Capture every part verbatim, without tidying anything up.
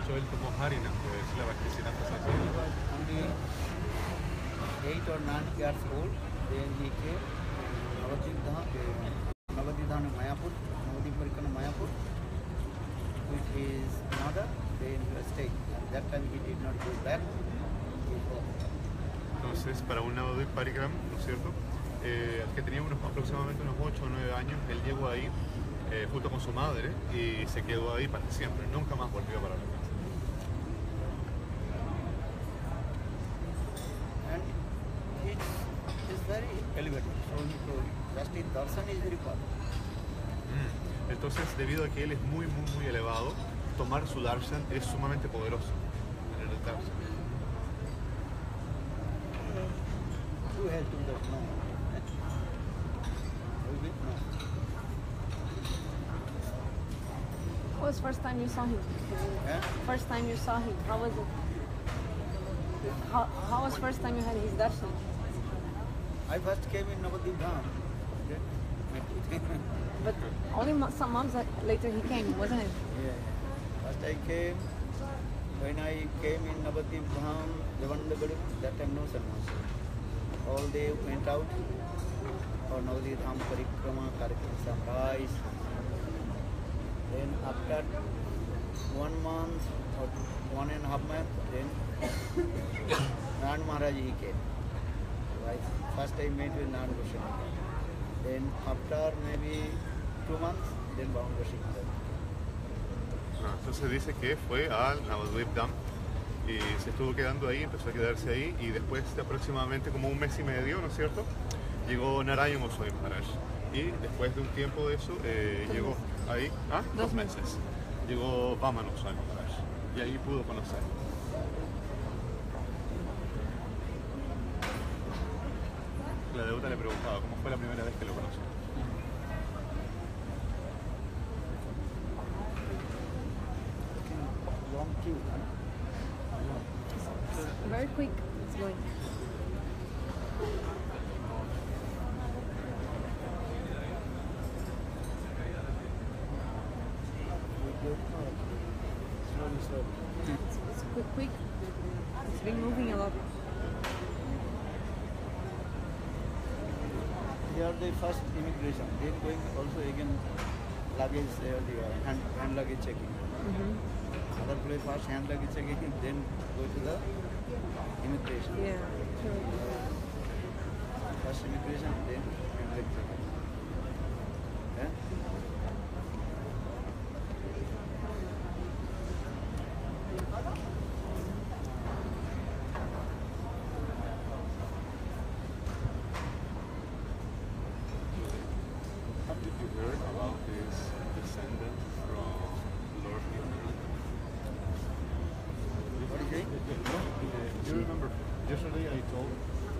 hecho él tomó Harinam, que es la Bhaktisiddhanta He Saraswati. was only eight or nine years old. Then he came Navadvip Dham, Navadvip Dham in Mayapur, Navadvip Parikana Mayapur, with his mother. Then he was staying. At that time he did not go back. Entonces, para un Navadvip Parikram, ¿no es cierto? Eh, que tenía unos, aproximadamente unos ocho o nueve años, él llegó ahí eh, junto con su madre y se quedó ahí para siempre, nunca más volvió para la casa. And he is very elevated. So he told just his darshan is very powerful. Mm. Entonces, debido a que él es muy, muy, muy elevado, tomar su darshan es sumamente poderoso. Tener el darshan. Who has to that? No. No. What was the first time you saw him? Eh? First time you saw him, how was it? How, how was first time you had his darshan? I first came in Navadvip Dham. But only mo- some months later he came, wasn't it? Yeah. First I came, when I came in Navadvip Dham, Devandagadu, that time no sun was. All they went out for Navadvip Dham Parikrama, Karyakram sunrise. Then after one month or one and a half month, then Nand Maharaj he came. So I first I met with Nand Goswami. Then after maybe two months, then Bhavan Goswami. Ah, entonces dice que fue al Navadvip Dham y se estuvo quedando ahí, empezó a quedarse ahí y después de aproximadamente como un mes y medio, ¿no es cierto? Llegó Narayan Goswami Maharaj y después de un tiempo de eso eh, llegó ahí, ¿ah? Dos meses, llegó Vamana Goswami Maharaj y ahí pudo conocer. La deuda le preguntaba cómo fue la primera vez que lo conoció. Long queue. Very quick, it's going. Slowly, slowly. It's, it's quick, quick. It's been moving a lot. Here the first immigration. Then going also again luggage, uh, the uh, hand, hand luggage checking. Mm-hmm. Other place first hand luggage checking, then go to the immigration. Yeah, true. First immigration, then hand luggage checking. Yeah? Have you heard about this descendant from Lord Nityananda? What is it? Do you remember yesterday I told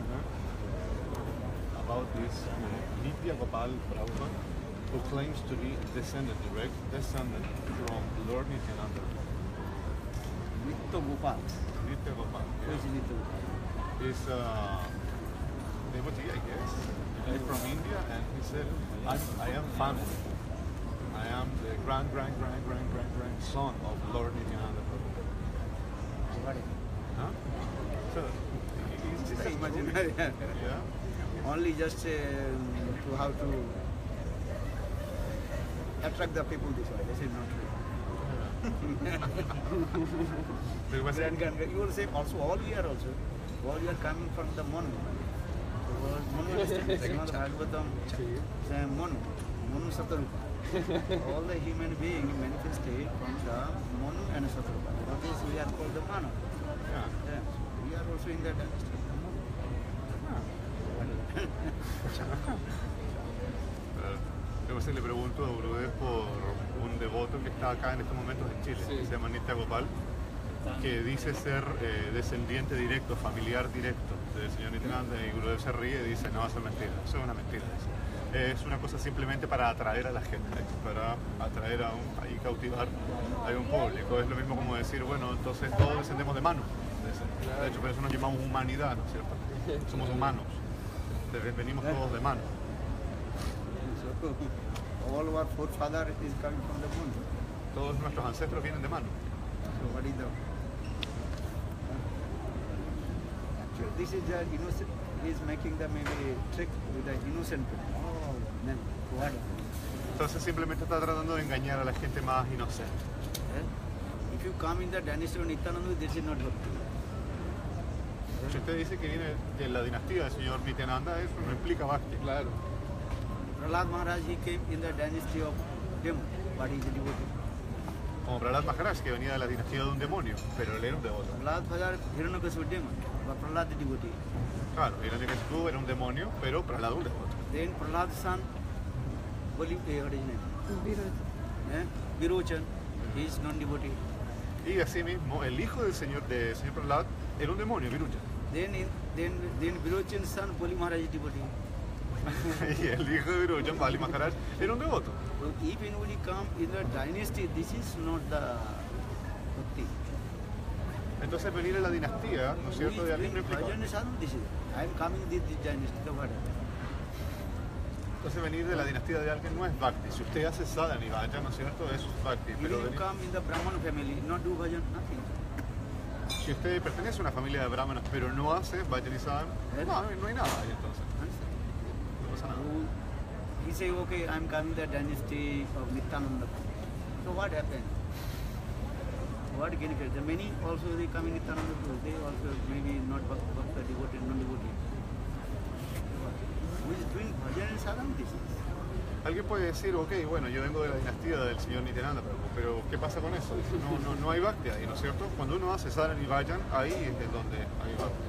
uh, about this uh, Nitya Gopal Brahman who claims to be descendant, direct descendant from Lord Nityananda. Nitya Gopal. Nitya Gopal. Who is Nitya Gopal? Is uh, devotee, I guess. He's from India, and he said, I'm, I am family. I am the grand, grand, grand, grand, grand, grand son of Lord Nityananda Prabhu. What is it? Huh? So, he's just Imaginary. Yeah. Only just uh, to how to attract the people this way. This is not true. There was Grand, grand, grand. You will say also all year also. All year coming from the Manu. Manu understands. Srimad Bhagavatam, say Manu. Manu Satarupa. All the human beings manifested from the Manu and Satarupa. That is we are called the Manu. Yeah. Yeah. We are also in that understanding. Luego se le pregunto a Gurudev por un devoto que está acá en estos momentos en Chile, Sí. que se llama Nitya Gopal, que dice ser eh, descendiente directo, familiar directo del señor Nityananda, y Gurudev se ríe y dice, no, eso es mentira, eso es una mentira. Dice. Es una cosa simplemente para atraer a la gente, para atraer a un, y cautivar a un público. Es lo mismo como decir, bueno, entonces todos descendemos de Manu. De hecho, por eso nos llamamos humanidad, ¿no es cierto? Somos humanos, venimos todos de Manu. So, all our forefathers is coming from the moon. Todos nuestros ancestros vienen de Manu. So what is the... Actually, this is the innocent, he is making the maybe trick with the innocent people. Oh, then what? Entonces simplemente está tratando de engañar a la gente más inocente. Eh? If you come in the dynasty of Nityananda, this is not bhakti. Si usted dice que viene de la dinastía del señor Nityananda, eso no implica bhakti. Claro. Prahlad Maharaj, he came in the dynasty of demon, but he is a devotee. Como Prahlad Maharaj, que venía de la dinastía de un demonio, pero él era un devoto. Prahlad Maharaj, Hiranyakashipu demon, but Prahlad the devotee. Claro, Hiranyakashipu era un demonio, pero Prahlad un devoto. Then Prahlad's son, Bali, eh, what is his name? Virud. Eh? Virochan, he is non-devotee. Y así mismo, el hijo del señor, del señor Prahlad era un demonio, Virucha. Then, in, then, then Virochan's son, Bali Maharaj is devotee. Y el hijo de Virucha, Bali Maharaj, era un devoto. So if anybody come in the dynasty, this is not the bhakti. Entonces venir a la dinastía, ¿no es cierto?, de alguien no implica. Bhajan sadhana, this is. I am coming this, this dynasty, the what? Entonces venir de la dinastía de alguien no es bhakti. Si usted hace sadhana y vaya, ¿no es cierto?, eso es bhakti. If Pero you venir- come in the Brahman family, not do bhajan, nothing. si usted pertenece a una familia de brahmanas, pero no hace vayan y sadhana, no, no hay nada ahí entonces. No pasa nada. So he say, okay, I am coming the dynasty of Nityananda. So what happened? What benefit? The many also they come in Nityananda, they also maybe not bhakta, devoted, non-devoted. Who is doing bhajan and sadhana? This is. Alguien puede decir, ok, bueno, yo vengo de la dinastía del señor Nityananda, pero, pero ¿qué pasa con eso? No, no, no hay bhakti ahí, ¿no es cierto? Cuando uno hace sadhana y vayan, ahí es donde hay bhakti.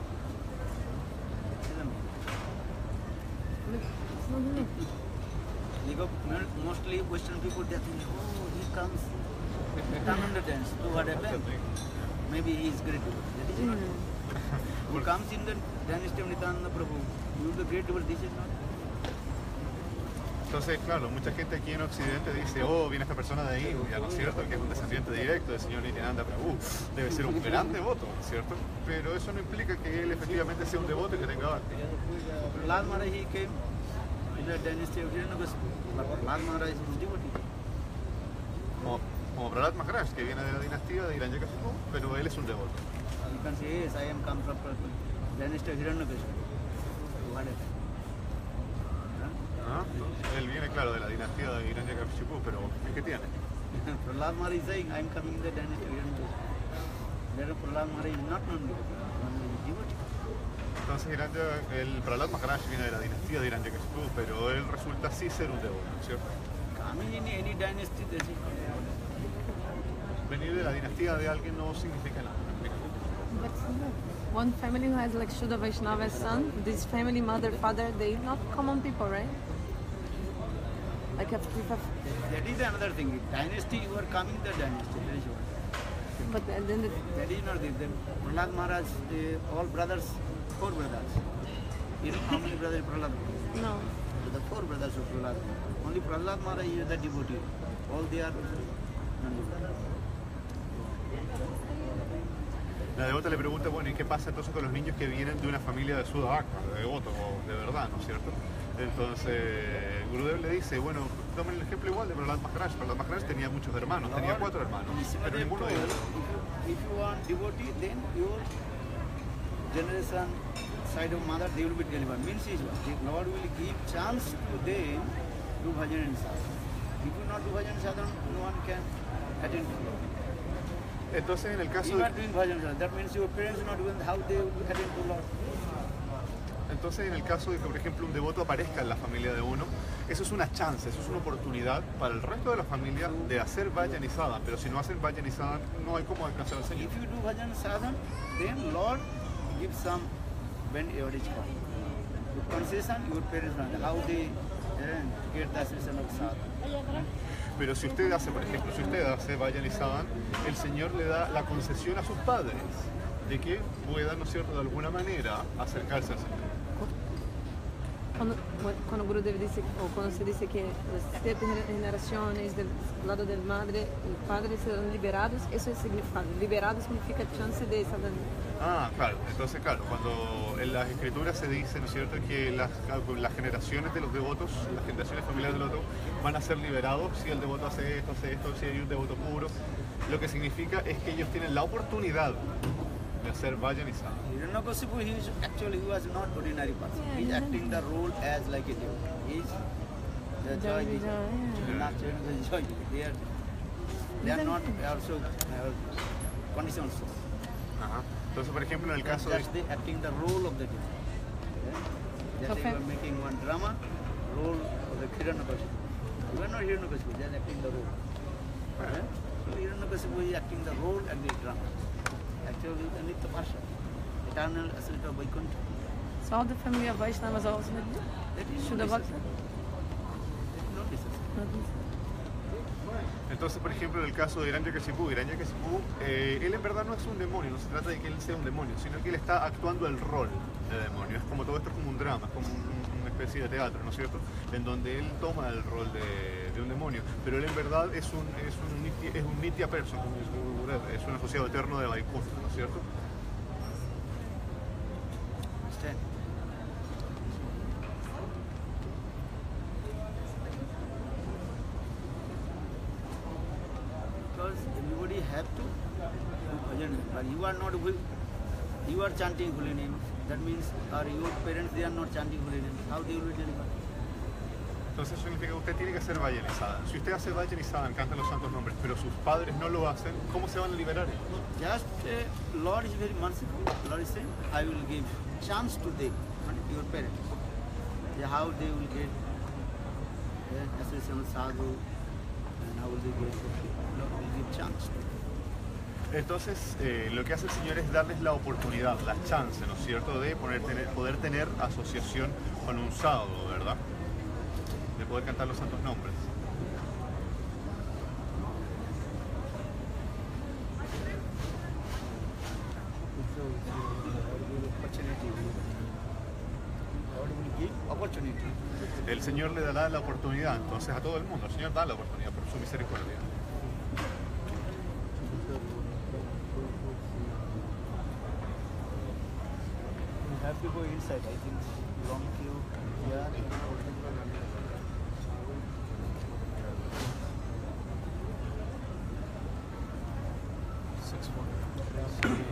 It's not me. Because mostly Western people they think, oh, he comes Nityananda dance. So what happened? Maybe he is great. That is not. Who comes in the dynasty of Nityananda Prabhu, you the great devotee, this is not. Entonces, claro, mucha gente aquí en Occidente dice, oh, viene esta persona de ahí, ya no es cierto, que es un descendiente directo del señor Nityananda Prabhu, debe ser un gran devoto, ¿no es cierto? Pero eso no implica que él efectivamente sea un devoto y que tenga bhakti. Prahlad Maharaj, he came in the dynasty of Hiranyakashipu, but Prahlad Maharaj is devotee. Como, como Prahlad Maharaj, que viene de la dinastía de Hiranyakashipu, pero él es un devoto. You can say, yes, I am come from the dynasty of Hiranyakashipu. So what happened? ¿Ah? Él viene, claro, de la dinastía de Hiranyakashipu, pero ¿qué tiene? Prahlad Maharaj is saying, I am coming in the dynasty of Hiranyakashipu. There Prahlad Maharaj is not non-devotee. Entonces Hiranya- el Prahlad Maharaj viene de la dinastía de Hiranyakashipu, pero él resulta sí ser un devoto, ¿cierto? Coming in any dynasty, this is not devotee. Venir de la dinastía de alguien no significa nada. no implica nada. But one family who has like Shuddha Vaishnava's son, this family, mother, father, they not common people, right? Like if, if, That is another thing. Dynasty, you are coming the dynasty. That is what. but then the, That is not the then Prahlad Maharaj, uh, all brothers, four brothers. You know how many brothers Prahlad? no. The four brothers of Prahlad. Only Prahlad Maharaj is the devotee. All they are non-devotee. La devota le pregunta, bueno, ¿y qué pasa entonces con los niños que vienen de una familia de Sudhavaka, de devotos, o de verdad, ¿no es cierto? Entonces, Gurudev le dice, bueno, tomen el ejemplo igual de Prahlad Maharaj. Prahlad Maharaj tenía muchos hermanos, tenía cuatro hermanos, pero Nrsimhadev ninguno told, de ellos. if you, if you want devotee, then your generation side of mother, they will be delivered. Means is what? The Lord will give chance to them to bhajan and sadhana. If you not do bhajan and sadhana, no one can attend to Lord. Entonces, en el caso You de, are doing bhajan and sadhana. That means your parents not doing how they will attend to Lord. entonces, en el caso de que, por ejemplo, un devoto aparezca en la familia de uno, eso es una chance, eso es una oportunidad para el resto de la familia de hacer vayan y sadhana. Pero si no hacen vayan y sadhana, no hay cómo alcanzar al Señor. If you do bhajan and sadhana, then Lord gives some when average come. To concession, your parents not. How they uh, get the assistance of sadhana. Pero si usted hace, por ejemplo, si usted hace vayan y sadhana, el Señor le da la concesión a sus padres de que puedan, ¿no es cierto?, de alguna manera acercarse al Señor. Quando, quando Gurudev dice, o cuando se dice que las siete generaciones del lado del madre y padre serán liberados, eso es significado. Liberado significa chance de Sadhana. Ah, claro. Entonces, claro, cuando en las escrituras se dice, ¿no es cierto?, que las, las generaciones de los devotos, las generaciones familiares del devoto, van a ser liberados si el devoto hace esto, hace esto, si hay un devoto puro. Lo que significa es que ellos tienen la oportunidad de hacer Vajanisa. Hiranyakasipu, he is actually he was not ordinary person. Yeah, He is yeah. acting the role as like a devil. He is the joy, Joy, joy, yeah. not the joy. They are, they are not also uh, conditions. Ajá. Entonces, por ejemplo, en el caso de... Just they acting the role of the devil. Yeah? Just Okay. they were making one drama, role of the Hiranyakasipu. You are not Hiranyakasipu, they are acting the role. Yeah? So Hiranyakasipu is acting the role and the drama. Actually, the Nitya Pasha, eternal asset of Vaikuntha. So all the family of Vaishnavas also That is should not have necessary. That is not necessary. Entonces, por ejemplo, en el caso de Hiranyakasipu, Hiranyakasipu, eh, él en verdad no es un demonio, no se trata de que él sea un demonio, sino que él está actuando el rol de demonio. Es como todo esto es como un drama, es como un- una especie de teatro, ¿no es cierto? En donde él toma el rol de, de un demonio, pero él en verdad es un, es un, nitya- es un nitya person, como dice Gurudev, es un asociado eterno de Vaikuntha, ¿no es cierto? Understand? Because everybody have to do bhajan, but you are not wi- you are chanting holy names. That means, or your parents they are not chanting holy names. How they will be delivered? Entonces eso significa que usted tiene que hacer Vajanizada. Si usted hace Vajanizada, canta los santos nombres, pero sus padres no lo hacen, ¿cómo se van a liberar ellos? Just uh, Lord is very merciful. Lord is saying, I will give chance to them, your parents. Yeah, how they will get uh, association with sadhu, and how will they get? Lord will give chance to them. Entonces, eh, lo que hace el Señor es darles la oportunidad, la chance, ¿no es cierto?, de poner, tener, poder tener asociación con un sadhu, ¿verdad? De poder cantar los santos nombres. So, Lord will give opportunity. Lord will give opportunity. El Señor le dará la oportunidad, entonces, a todo el mundo. El Señor da la oportunidad por su misericordia. You have to go inside. I think long queue. Yeah. Six, four.